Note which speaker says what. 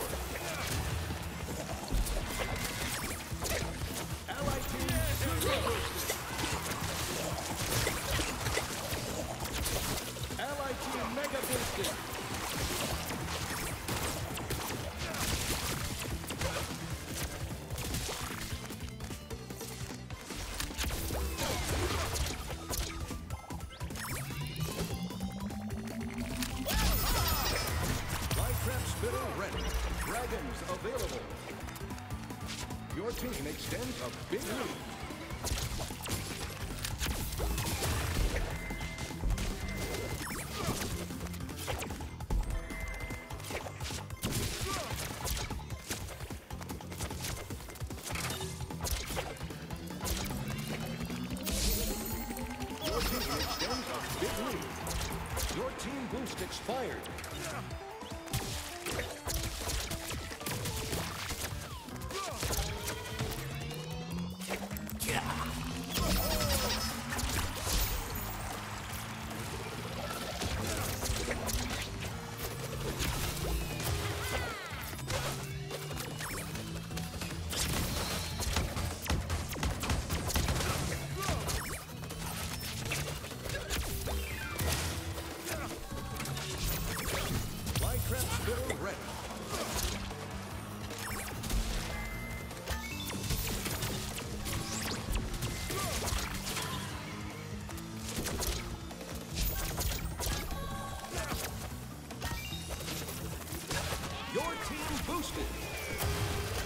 Speaker 1: Allied team super boosted. Allied team mega boosted. Spitter ready. Dragons available. Your team extends a big lead. Your team extends a big lead. Your team boost expired. Spitter ready. Your team boosted.